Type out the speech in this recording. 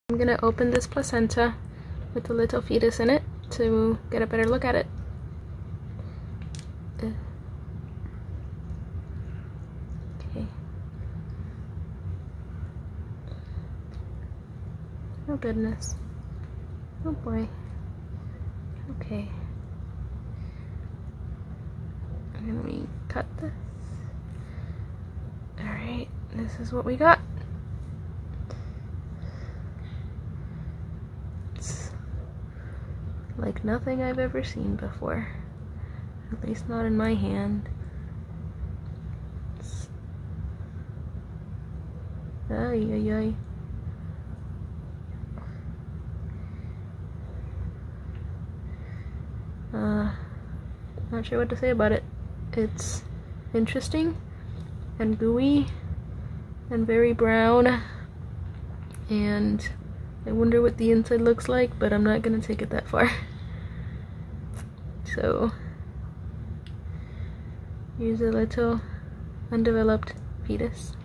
I'm gonna open this placenta with the little fetus in it to get a better look at it. Okay. Oh goodness. Oh boy. Okay. And then we cut this. Alright, this is what we got. It's like nothing I've ever seen before. At least not in my hand. Ay, ay, ay. Not sure what to say about it. It's interesting and gooey and very brown, and I wonder what the inside looks like, but I'm not gonna take it that far. So here's a little undeveloped fetus.